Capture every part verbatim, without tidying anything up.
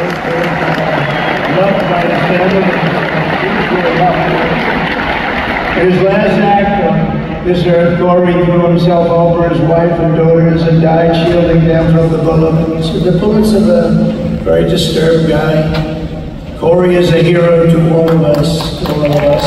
Loved by his family. In his last act on this earth, Corey threw himself over his wife and daughters and died shielding them from the bullets. The bullets of a very disturbed guy. Corey is a hero to all of us, to all of us.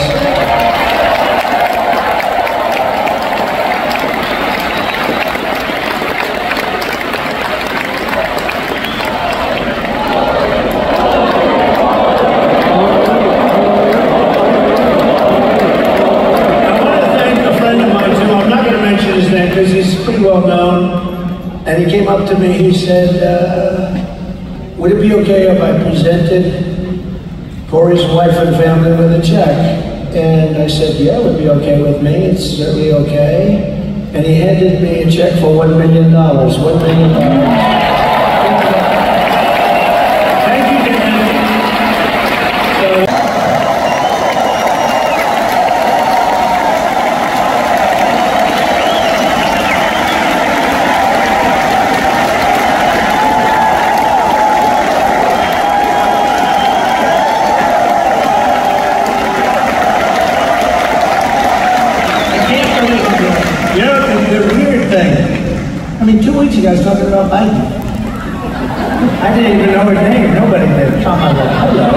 Because he's pretty well known, and he came up to me, he said, uh, would it be okay if I presented Corey's wife and family with a check? And I said, yeah, it would be okay with me, it's certainly okay. And he handed me a check for one million dollars, one million dollars. Thank you, Dan. So, I mean, two weeks ago I was talking about Biden. I didn't even know her name. Nobody did. Kamala. Hello.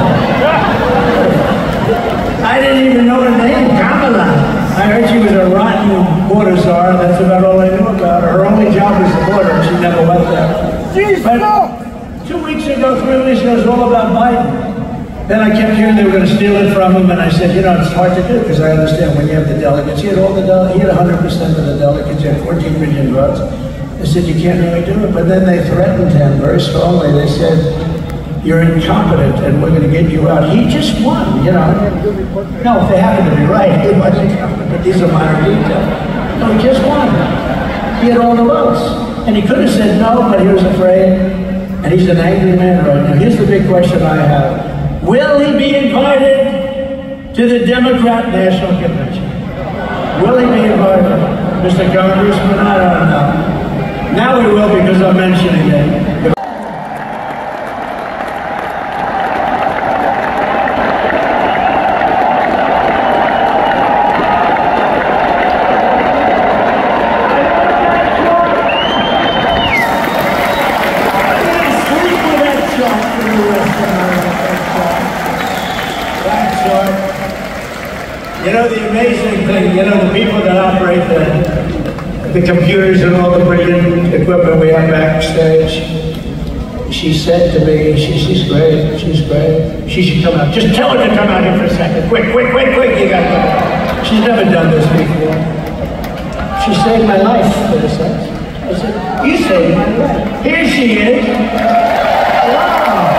I didn't even know her name. Kamala. I heard she was a rotten border czar. That's about all I knew about her. Her only job was the border, and she never went there. Jeez, but two weeks ago, three weeks ago, it was all about Biden. Then I kept hearing they were going to steal it from him, and I said, you know, it's hard to do, because I understand when you have the delegates. He had all the delegates. He had one hundred percent of the delegates. He had fourteen million votes. I said, you can't really do it. But then they threatened him very strongly. They said, you're incompetent and we're going to get you out. He just won, you know. No, if they happen to be right, he wasn't incompetent, but these are minor details. No, he just won. He had all the votes. And he could have said no, but he was afraid. And he's an angry man right now. Here's the big question I have. Will he be invited to the Democrat National Convention? Will he be invited? Mister Congressman, I don't know. Now we will, because I'm mentioning it. You know, the amazing thing, you know, the people that operate the the computers and all the brilliant equipment we have backstage. She said to me, she, she's great, she's great. She should come out. Just tell her to come out here for a second. Quick, quick, quick, quick, you got to go. She's never done this before. She saved my life, for a second. I said, you saved my life. Here she is. Wow.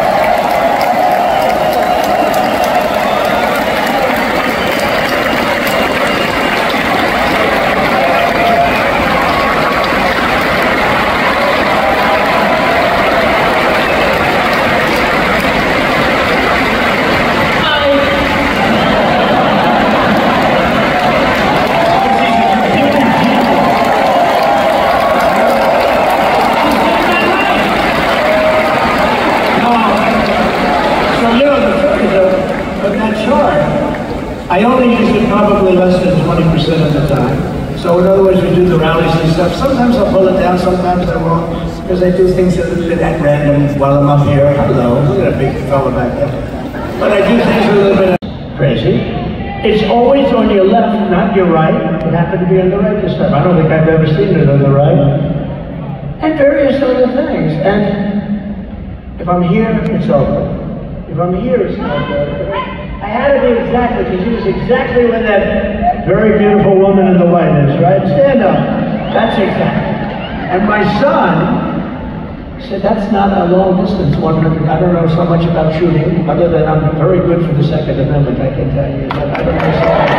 I only use it probably less than twenty percent of the time. So in other words, we do the rallies and stuff. Sometimes I'll pull it down, sometimes I won't, because I do things that at random while I'm up here. Hello, look at a big fella back there. But I do things a little bit crazy. It's always on your left, not your right. It happened to be on the right this time. I don't think I've ever seen it on the right. And various other things. And if I'm here, it's over. If I'm here, it's not over. I had to be exactly, because he was exactly where that very beautiful woman in the white is, right? Stand up. That's exactly. And my son said, that's not a long distance, one hundred. I don't know so much about shooting, other than I'm very good for the Second Amendment, I can tell you. But I don't know so much.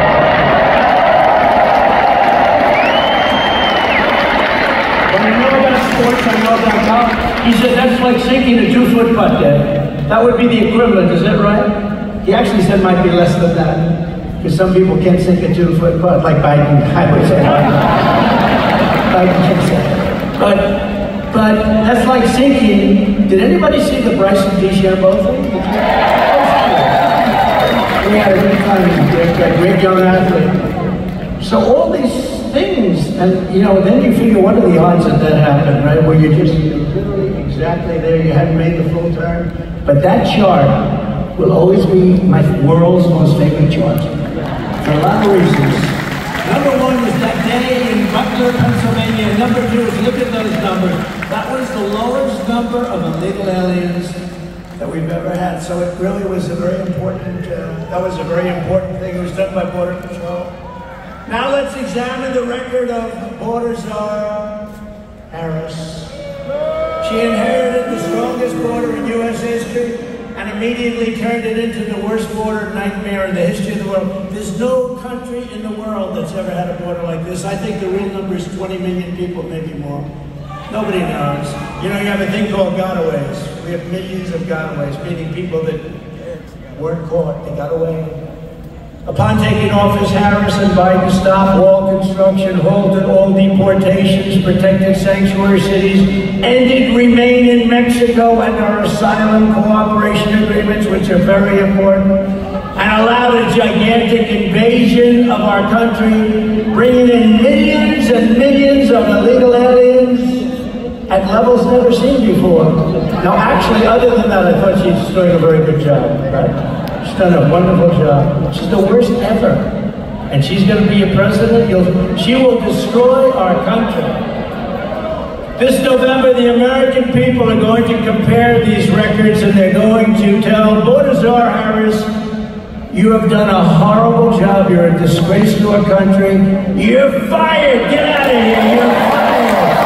But I know about sports, I know about golf. He said, that's like sinking a two-foot putt, Dad. That would be the equivalent, is that right? He actually said it might be less than that, because some people can't sink a two-foot putt, like Biden, I would say. Biden can say. But But that's like thinking, did anybody see the Bryson DeChambeau thing? We had a good time, a great young athlete. So all these things, and you know, then you figure, what are the odds that that happened, right? Where you're just you're literally exactly there, you hadn't made the full turn. But that chart will always be my world's most favorite chart, for a lot of reasons. Number one was that day in Butler, Pennsylvania. Number two is, look at those numbers. That was the lowest number of illegal aliens that we've ever had. So it really was a very important, uh, that was a very important thing. It was done by Border Patrol. Now let's examine the record of Border Czar Harris. She inherited the strongest border in U S history and immediately turned it into the worst border nightmare in the history of the world. There's no country in the world that's ever had a border like this. I think the real number is twenty million people, maybe more. Nobody knows. You know, you have a thing called gotaways. We have millions of gotaways, meaning people that weren't caught, they got away. Upon taking office, Harris and Biden stopped wall construction, halted all deportations, protected sanctuary cities, ended remain in Mexico and our asylum cooperation agreements, which are very important, and allowed a gigantic invasion of our country, bringing in millions and millions of illegal aliens at levels never seen before. Now, actually, other than that, I thought she's doing a very good job, right? She's done a wonderful job. She's the worst ever. And she's going to be a president. You'll, she will destroy our country. This November, the American people are going to compare these records, and they're going to tell Border Czar Harris, you have done a horrible job. You're a disgrace to our country. You're fired. Get out of here. You're fired.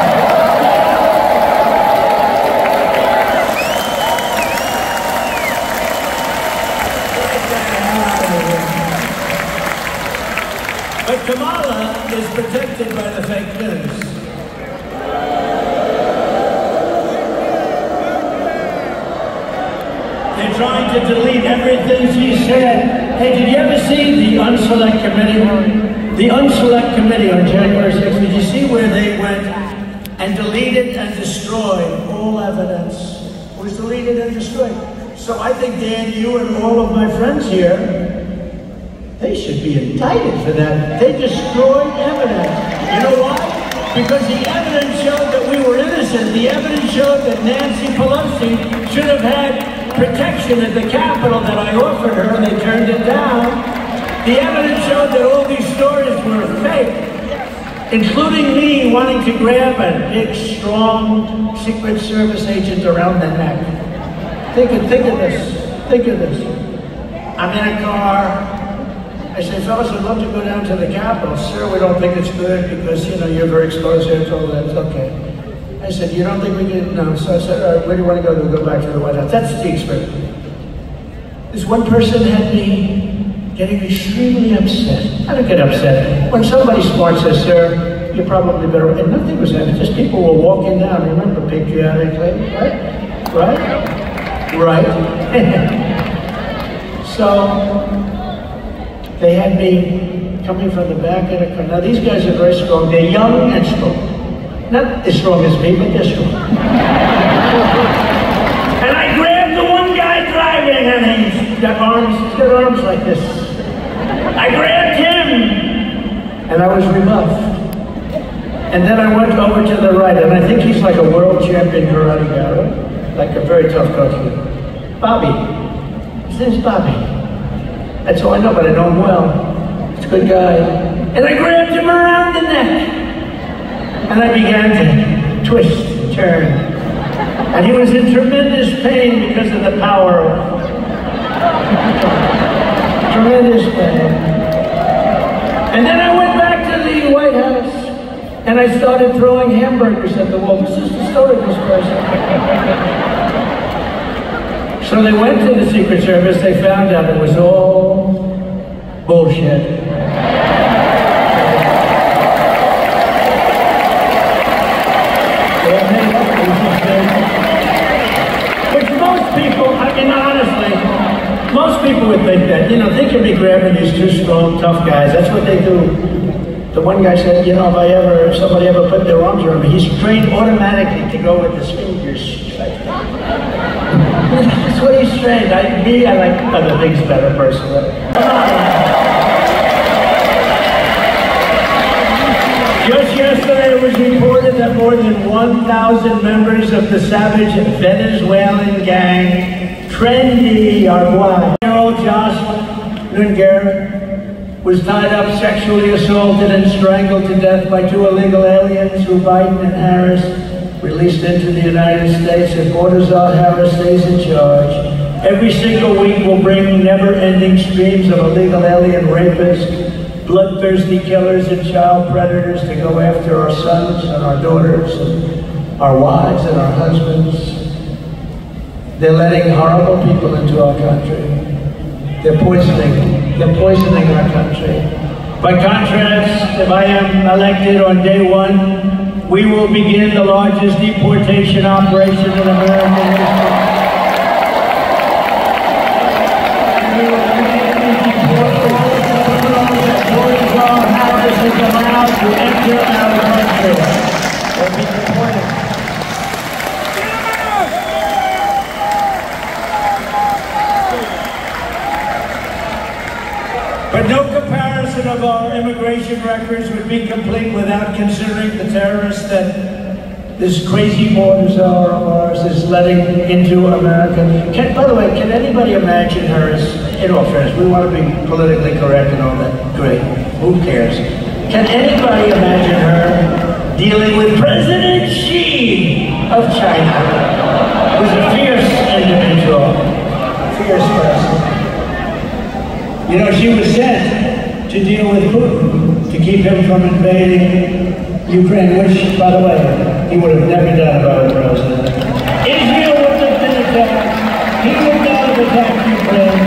But Kamala is protected by the fake news. They're trying to delete everything she said. Hey, did you ever see the Unselect Committee? The Unselect Committee on January sixth, did you see where they went and deleted and destroyed all evidence? It was deleted and destroyed. So I think, Dan, you and all of my friends here, they should be indicted for that. They destroyed evidence. You know why? Because the evidence showed that we were innocent. The evidence showed that Nancy Pelosi should have had protection at the Capitol that I offered her, and they turned it down. The evidence showed that all these stories were fake, including me wanting to grab a big, strong Secret Service agent around the neck. Think of, think of this. Think of this. I'm in a car. I said, fellas, I'd love to go down to the Capitol. Sir, we don't think it's good because, you know, you're very exposed here. I told them, that's okay. I said, you don't think we can? No. So I said, all right, where do you want to go? We'll go back to the White House. That's the experiment. This one person had me getting extremely upset. I don't get upset. When somebody smart says, sir, you're probably better. And nothing was happening. Just people were walking down. Remember, patriotically, right? Right? Right? So, they had me coming from the back of the car. Now these guys are very strong. They're young and strong. Not as strong as me, but they're strong. And I grabbed the one guy driving, and he's got arms, he's got arms like this. I grabbed him, and I was rebuffed. And then I went over to the right, and I think he's like a world champion karate guy, like a very tough coach. Bobby. His name's Bobby. That's all I know, but I know him well. He's a good guy. And I grabbed him around the neck. And I began to twist and turn. And he was in tremendous pain because of the power of tremendous pain. And then I went back to the White House, and I started throwing hamburgers at the wall. This is the story of this person. So they went to the Secret Service, they found out it was all bullshit. Which most people, I mean, honestly, most people would think that, you know, they can be grabbing these two strong, tough guys. That's what they do. The one guy said, you know, if I ever, if somebody ever put their arms around me, he's trained automatically to go with his fingers. That's what he's trained. I, me, I like other things better personally. Just yesterday it was reported that more than one thousand members of the savage Venezuelan gang, Trendy Arguay, year-old Jocelyn Nungaran, was tied up, sexually assaulted, and strangled to death by two illegal aliens who Biden and Harris released into the United States. If Mordazal Harris stays in charge, every single week will bring never-ending streams of illegal alien rapists, bloodthirsty killers, and child predators to go after our sons and our daughters, and our wives and our husbands. They're letting horrible people into our country. They're poisoning. They're poisoning our country. By contrast, if I am elected on day one, we will begin the largest deportation operation in American history. We will immediately deport all of the criminals that Mordazal Harris is allowed to enter our country. They'll be deported. But no comparison of our immigration records would be complete without considering the terrorists that this crazy Mordazal of ours is letting into America. Can, by the way, can anybody imagine her as, in all fairness, we want to be politically correct and all that, great, who cares? Can anybody imagine her dealing with President Xi of China, who's a fierce individual, fierce person? You know, she was sent to deal with Putin, to keep him from invading Ukraine, which, by the way, he would have never done if I were president. Israel wouldn't have been attacked. He would not have attacked Ukraine.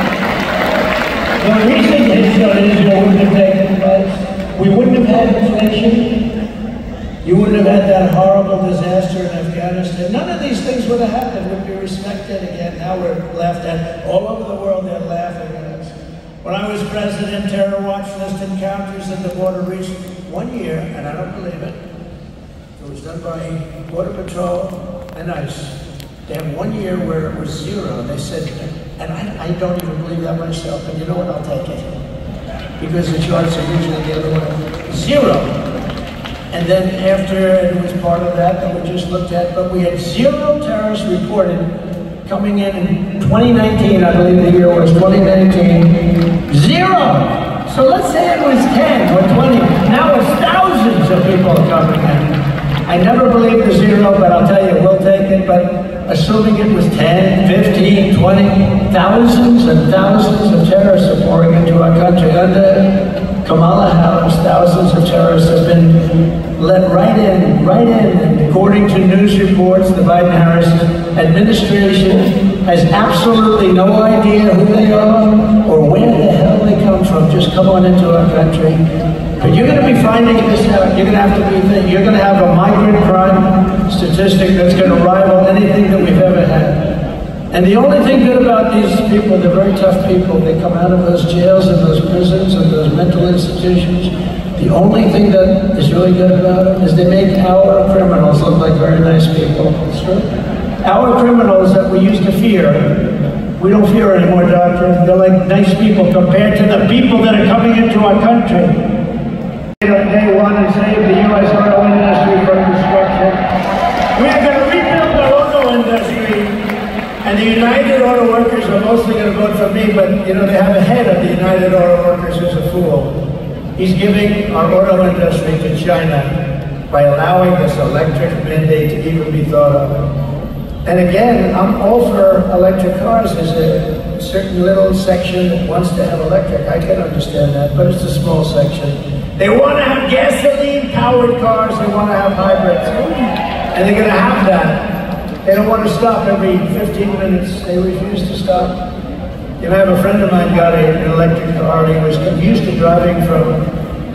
The recent hits on Israel wouldn't have taken place. We wouldn't have had inflation. You wouldn't have had that horrible disaster in Afghanistan. None of these things would have happened. We'd be respected again. Now we're laughed at. All over the world, they're laughing at us. When I was president, terror watch list encounters at the border reached one year, and I don't believe it. It was done by Border Patrol and ICE. They have one year where it was zero. They said, and I, I don't even believe that myself, but you know what, I'll take it. Because the charts are usually the other way. Zero. And then after, it was part of that that we just looked at, but we had zero terrorists reported coming in in twenty nineteen, I believe the year was twenty nineteen, zero! So let's say it was ten or twenty, now it's thousands of people coming in. I never believed the zero, but I'll tell you, we'll take it, but assuming it was ten, fifteen, twenty, thousands and thousands of terrorists are pouring into our country. Under Kamala Harris, thousands of terrorists have been let right in, right in. And according to news reports, the Biden-Harris administration has absolutely no idea who they are or where the hell they come from. Just come on into our country. But you're going to be finding this out. You're going to have to be, you're going to have a migrant crime statistic that's going to rival anything that we've ever had. And the only thing good about these people, they're very tough people. They come out of those jails and those prisons and those mental institutions. The only thing that is really good about them is they make our criminals look like very nice people. It's true. Our criminals that we used to fear, we don't fear anymore, doctor. They're like nice people compared to the people that are coming into our country. On day one and save the U S auto industry from destruction. We are going to rebuild our auto industry. And the United Auto Workers are mostly going to vote for me, but you know, they have a head of the United Auto Workers who's a fool. He's giving our auto industry to China by allowing this electric mandate to even be thought of. And again, I'm all for electric cars. There's a certain little section that wants to have electric. I can understand that, but it's a small section. They want to have gasoline-powered cars. They want to have hybrids. And they're going to have that. They don't want to stop every fifteen minutes. They refuse to stop. You know, I have a friend of mine got a, an electric car. He was used to driving from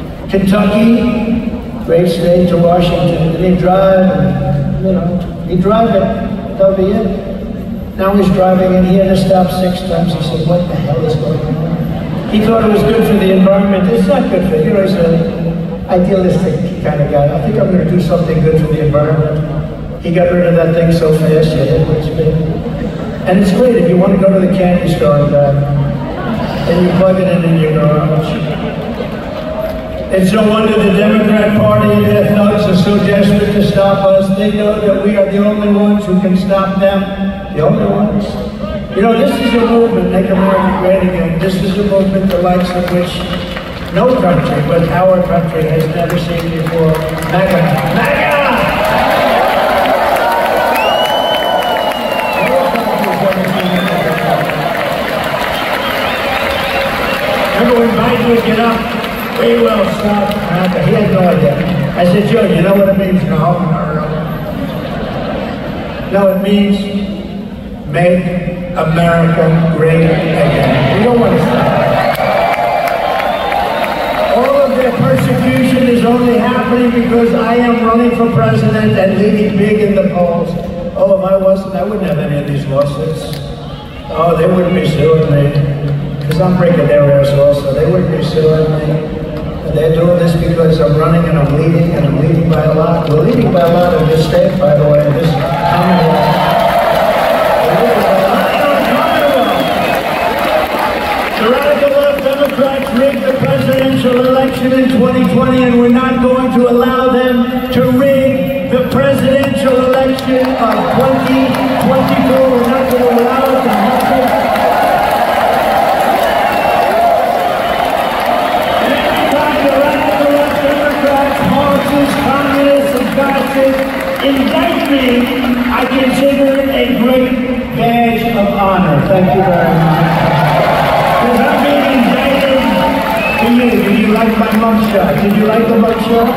Kentucky, great state, to Washington. And he'd drive, and, you know, he'd drive it. That'll be it. Now he's driving, and he had to stop six times. He said, what the hell is going on? He thought it was good for the environment. It's not good for, you know, he's a idealistic kind of guy. I think I'm going to do something good for the environment. He got rid of that thing so fast, you hit what's big. And it's great if you want to go to the candy store and back, and you plug it in in your garage. It's no wonder the Democrat Party and their thugs are so desperate to stop us. They know that we are the only ones who can stop them. The only ones. You know, this is a movement, Make America Great Again. This is a movement the likes of which no country but our country has never seen before. MAGA! MAGA! Remember when Biden would get up? We will stop MAGA. He had no idea. I said, Joe, you know what it means? No, no, no. No, it means make America great again. We don't want to stop. All of their persecution is only happening because I am running for president and leading big in the polls. Oh, if I wasn't, I wouldn't have any of these lawsuits. Oh, they wouldn't be suing me. Because I'm breaking their ass also. They wouldn't be suing me. And they're doing this because I'm running and I'm leading, and I'm leading by a lot. We're leading by a lot in this state, by the way, in this Commonwealth. The radical left Democrats rigged the presidential election in twenty twenty, and we're not going to allow them to rig the presidential election of twenty twenty-four. We're not going to allow it to happen. And every time the radical left Democrats, Marxists, communists, and fascists indict me, I consider it a great badge of honor. Thank you very much. Because I'm being indicted to you. Did you like my mugshot? Did you like the mugshot?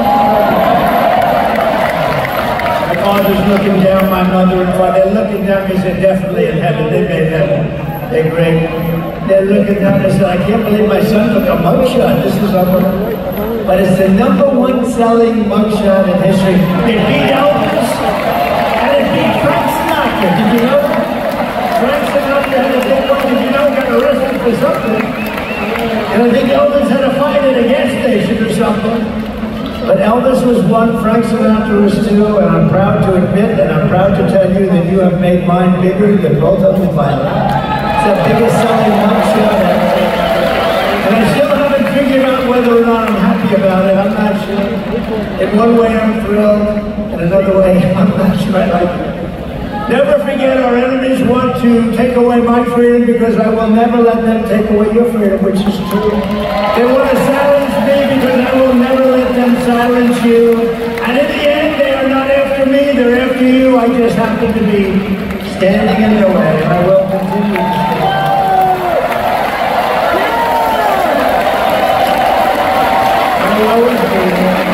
My father's looking down, my mother and father, they're looking down because they're definitely in heaven. They made heaven. They're great. They're looking down and said, I can't believe my son took a mugshot. This is unbelievable. But it's the number one selling mugshot in history. It beat Elvis, and it beat Frank Sinatra. Did you know that? Frank Sinatra had a big one. Did you know he got arrested for something? And I think Elvis had a fight at a gas station or something. But Elvis was one, Frank Sinatra was two, and I'm proud to admit, and I'm proud to tell you that you have made mine bigger than both of them by a lot. It's the biggest selling mugshot ever. And I still haven't figured out whether or not I'm happy about it. I'm not sure. In one way I'm thrilled, in another way I'm not sure I like it. Never forget, our enemies want to take away my freedom because I will never let them take away your freedom, which is true. They want to silence me because I will never let them silence you. And in the end, they are not after me, they're after you. I just happen to be standing in their way, and I will continue to stand. I will always be there.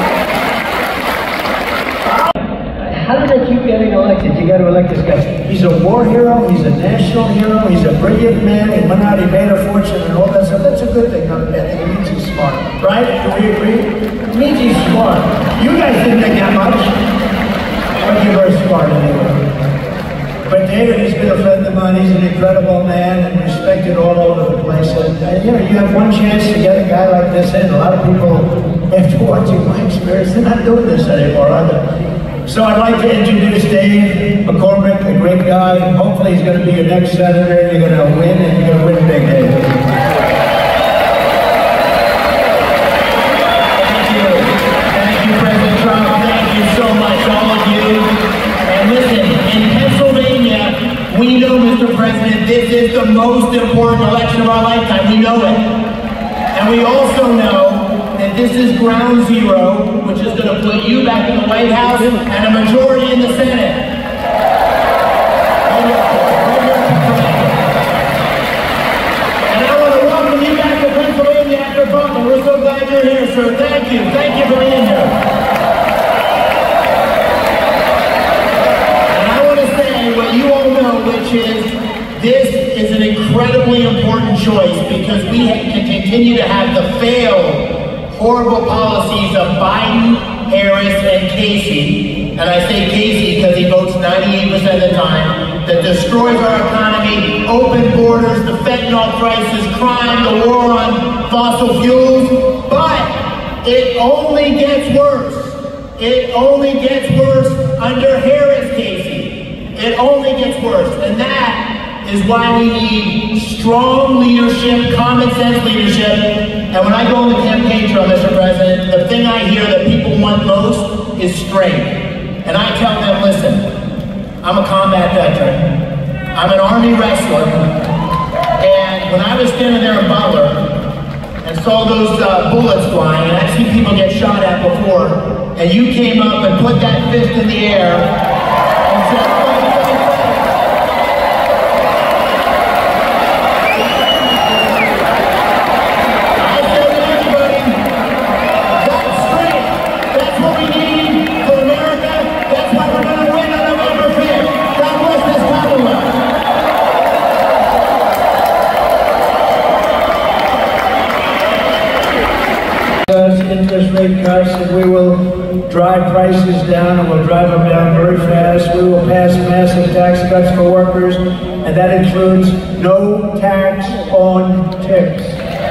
How did I keep getting elected? You got to elect this guy. He's a war hero, he's a national hero, he's a brilliant man, he went out, he made a fortune and all that stuff. That's a good thing, not a bad thing. It means he's smart. Right? Do we agree? It means he's smart. You guys didn't think that much. But you're very smart anyway. But David has been a friend of mine. He's an incredible man and respected all over the place. And, and you know, you have one chance to get a guy like this in. A lot of people, after watching my experience, they're not doing this anymore, are they? So I'd like to introduce Dave McCormick, a great guy. Hopefully he's going to be your next senator. You're going to win, and you're going to win big, Dave. Thank you. Thank you, President Trump. Thank you so much, all of you. And listen, in Pennsylvania, we know, Mister President, this is the most important election of our lifetime. We know it. And we also know that this is ground zero, which is going to put you back in the White House and a majority in the Senate. And I want to welcome you back to Pennsylvania after Buckle. We're so glad you're here, sir. Thank you. Thank you for being here. And I want to say what you all know, which is this is an incredibly important choice because we can continue to have the failed horrible policies of Biden, Harris, and Casey, and I say Casey because he votes ninety-eight percent of the time, that destroys our economy, open borders, the fentanyl crisis, crime, the war on fossil fuels. But It only gets worse. It only gets worse under Harris, Casey. It only gets worse. And that is why we need strong leadership, common sense leadership. And when I go on the campaign trail, Mister President, the thing I hear that people want most is strength. And I tell them, listen, I'm a combat veteran. I'm an Army wrestler. And when I was standing there in Butler, and saw those uh, bullets flying, and I've seen people get shot at before, and you came up and put that fist in the air and said, I said to everybody, that's strength. That's what we need for America. That's why we're going to win on November fifth. God bless this Commonwealth. Interest rate cuts, and we will drive prices down, and we'll drive them down very fast. We will pass massive tax cuts for workers, and that includes no tax on tips.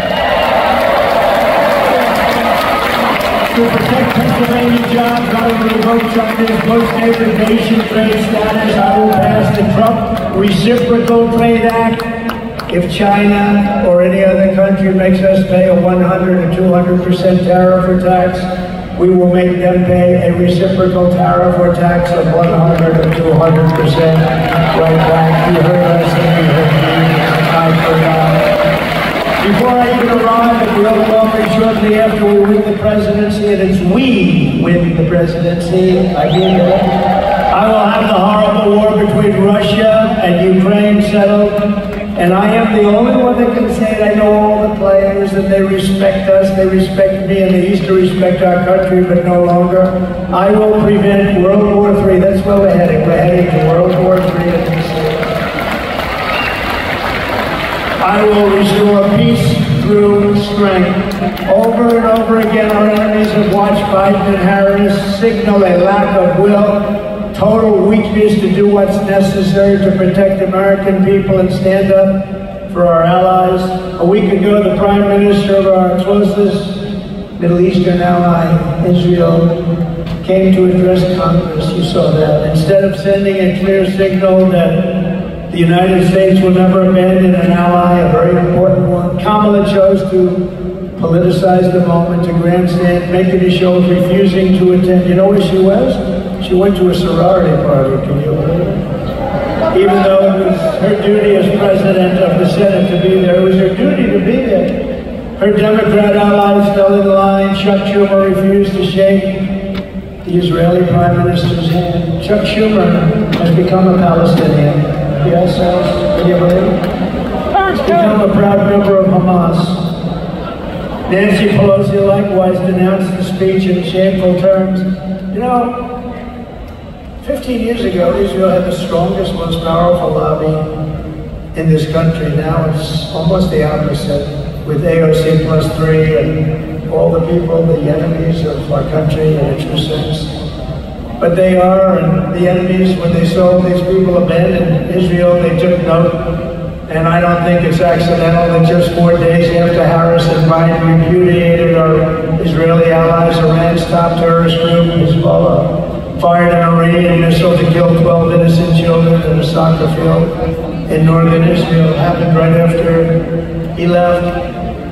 To protect Pennsylvania jobs, I will revoke China's post-degradation trade status. I will pass the Trump Reciprocal Trade Act. If China or any other country makes us pay a one hundred or two hundred percent tariff or tax, we will make them pay a reciprocal tariff or tax of one hundred or two hundred percent right back. You heard us and you heard me. I forgot. Before I even arrive at the Oval Office shortly after we win the presidency, and it's we win the presidency, I mean it, I will have the horrible war between Russia and Ukraine settled. And I am the only one that can say it. I know all the players, and they respect us, they respect me, and they used to respect our country, but no longer. I will prevent World War Three. That's where we're heading. We're heading to World War Three. I will restore peace through strength. Over and over again, our enemies have watched Biden and Harris signal a lack of will, total weakness to do what's necessary to protect American people and stand up for our allies. A week ago, the Prime Minister of our closest Middle Eastern ally, Israel, came to address Congress. You saw that. Instead of sending a clear signal that the United States will never abandon an ally, a very important one, Kamala chose to politicize the moment, to grandstand, making a show of refusing to attend. You know where she was? She went to a sorority party, can you believe it? Even though it was her duty as president of the Senate to be there, it was her duty to be there. Her Democrat allies fell in line. Chuck Schumer refused to shake the Israeli Prime Minister's hand. Chuck Schumer has become a Palestinian. Yes, can you believe it? He's become a proud member of Hamas. Nancy Pelosi likewise denounced the speech in shameful terms. You know, fifteen years ago, Israel had the strongest, most powerful lobby in this country. Now it's almost the opposite, with A O C plus three and all the people, the enemies of our country in a true sense. But they are, and the enemies, when they saw these people abandon Israel, they took note. And I don't think it's accidental that just four days after Harris and Biden repudiated our Israeli allies, Iran's top terrorist group, Hezbollah, fired an Iranian missile to kill twelve innocent children at a soccer field in northern Israel. It happened right after he left.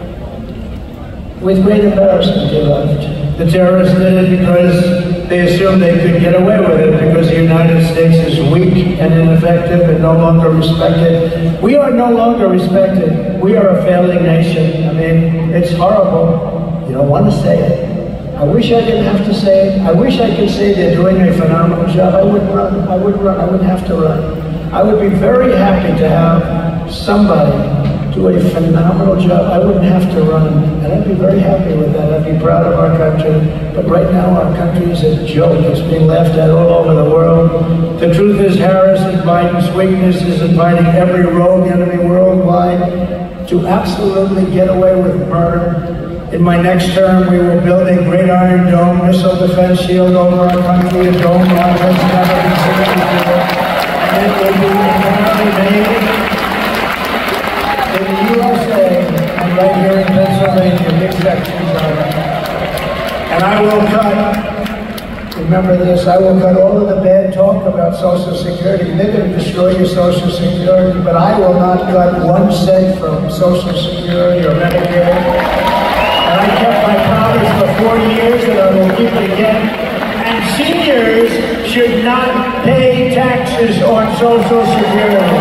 With great embarrassment, he left. The terrorists did it because they assumed they could get away with it because the United States is weak and ineffective and no longer respected. We are no longer respected. We are a failing nation. I mean, it's horrible. You don't want to say it. I wish I didn't have to say it. I wish I could say they're doing a phenomenal job. I wouldn't run. I wouldn't run. I wouldn't have to run. I would be very happy to have somebody do a phenomenal job. I wouldn't have to run, and I'd be very happy with that. I'd be proud of our country. But right now, our country is a joke. It's being laughed at all over the world. The truth is, Harris and Biden's weakness is inviting every rogue enemy worldwide to absolutely get away with murder. In my next term, we will build a great Iron Dome missile defense shield over our country, a dome like has never been seen before. And it will be apparently made in the U S A and right here in Pennsylvania, big sections of it. remember this, I will cut all of the bad talk about Social Security. They're going to destroy your Social Security, but I will not cut one cent from Social Security or Medicare. And I kept my promise for forty years, and I will keep it again. And seniors should not pay taxes on Social Security.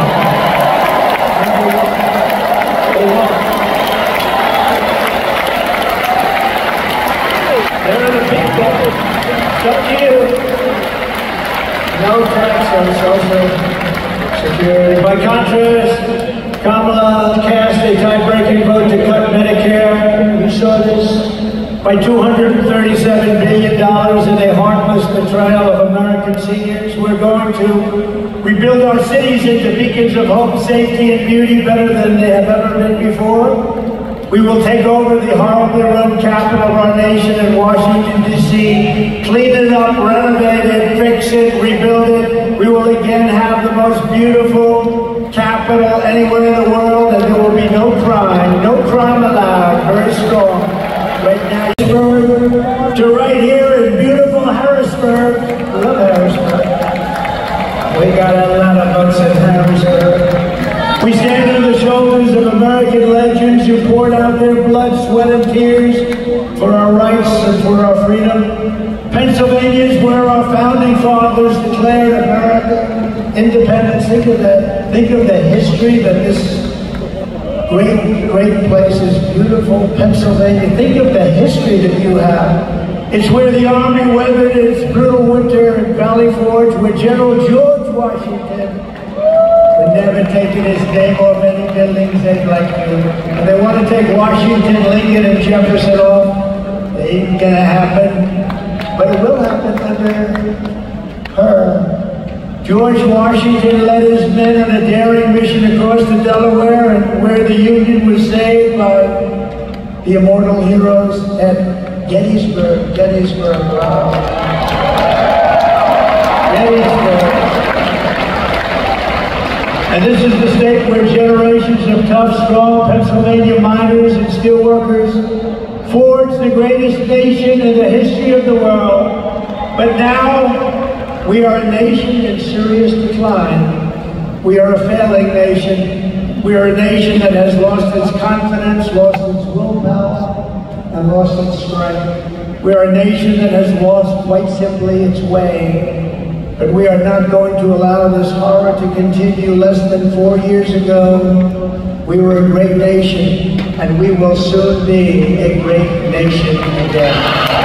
They're the people. It's up to you. No tax on Social Security. By contrast, Kamala cast a tie-breaking vote to cut Medicare. We saw this by two hundred thirty-seven billion dollars in a heartless betrayal of American seniors. We're going to rebuild our cities into beacons of hope, safety, and beauty better than they have ever been before. We will take over the horribly run capital of our nation in Washington, D C, clean it up, renovate it, fix it, rebuild it. We will again have the most beautiful capital anywhere in the world, and there will be no crime, no crime allowed. Very strong. Right now, to right here in beautiful Harrisburg. I love Harrisburg. We got a lot of books in Harrisburg. We stand on the shoulders of American legends who poured out their blood, sweat, and tears for our rights and for our freedom. Pennsylvania is where our founding fathers declared America independence. Think of that. Think of the history that this great, great place is. Beautiful Pennsylvania. Think of the history that you have. It's where the Army weathered its brutal winter in Valley Forge, where General George Washington would never taken his name off any buildings they'd like to. And they want to take Washington, Lincoln, and Jefferson off. It ain't gonna happen. But it will happen under her. George Washington led his men on a daring mission across the Delaware, and where the Union was saved by the immortal heroes at Gettysburg. Gettysburg. Wow. Gettysburg. And this is the state where generations of tough, strong Pennsylvania miners and steelworkers forged the greatest nation in the history of the world. But now, we are a nation in serious decline. We are a failing nation. We are a nation that has lost its confidence, lost its willpower, and lost its strength. We are a nation that has lost, quite simply, its way. But we are not going to allow this horror to continue. Less than four years ago, we were a great nation, and we will soon be a great nation again.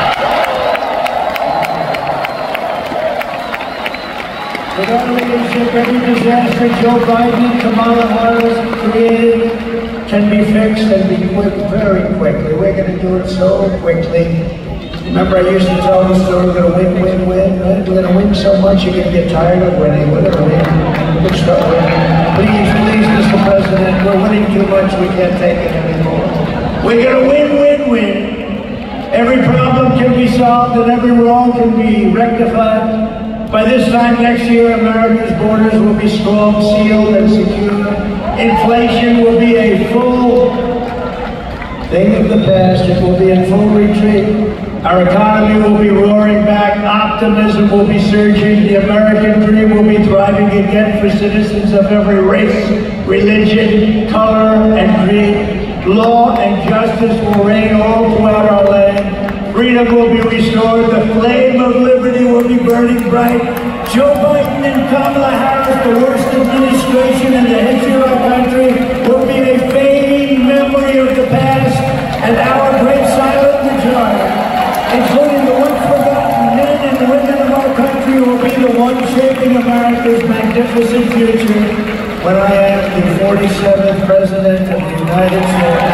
With our leadership, every disaster Joe Biden and Kamala Harris created can be fixed and be quick, very quickly. We're going to do it so quickly. Remember, I used to tell the story, we're going to win, win, win. Right? We're going to win so much you're going to get tired of winning. We're going to win. We're going to start winning. Please, please, Mister President, we're winning too much. We can't take it anymore. We're going to win, win, win. Every problem can be solved and every wrong can be rectified. By this time next year, America's borders will be strong, sealed, and secure. Inflation will be a full thing of the past. It will be in full retreat. Our economy will be roaring back. Optimism will be surging. The American dream will be thriving again for citizens of every race, religion, color, and creed. Law and justice will reign all throughout our land. Freedom will be restored. The flame of liberty will be burning bright. Joe Biden and Kamala Harris, the worst administration in the history of our country, will be a fading memory of the past, and our great silent majority, including the once forgotten men and women of our country, will be the ones shaping America's magnificent future when I am the forty-seventh President of the United States.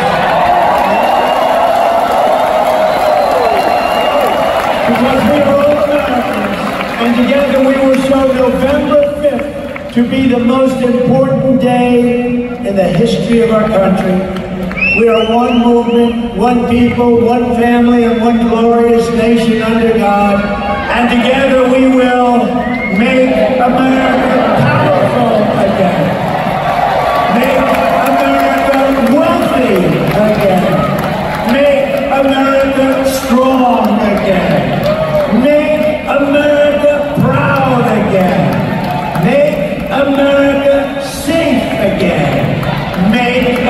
Because we are all Americans, and together we will show November fifth to be the most important day in the history of our country. We are one movement, one people, one family, and one glorious nation under God. And together we will make America powerful again. Make America wealthy again. Make America strong again. Make America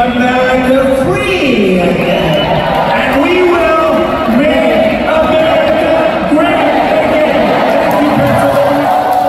America free again. And we will make America great again. Thank you, Pennsylvania.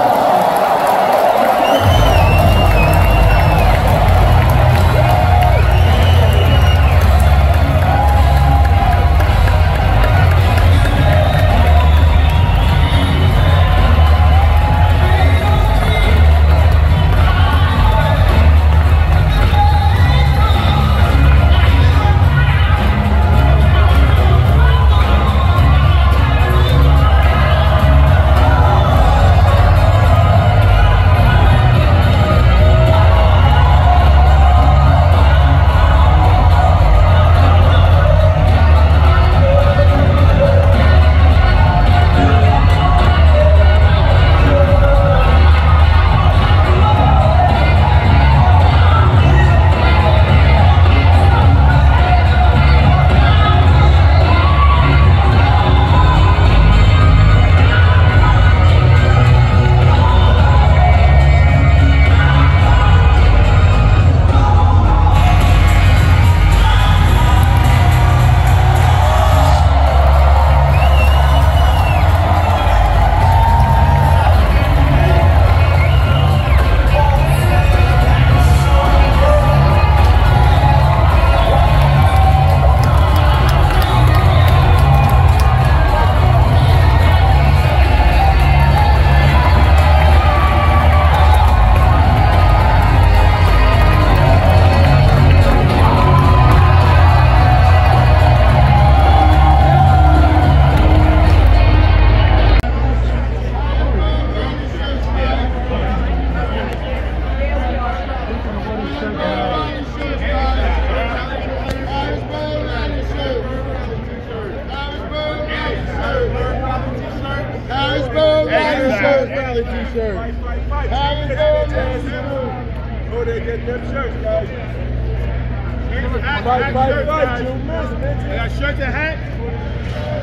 Harrisburg, Harrisburg rally t-shirt. Harrisburg, Harrisburg. Oh, they get them shirts, guys. Fight, fight, fight, you missed, bitch. I got shirts and hats.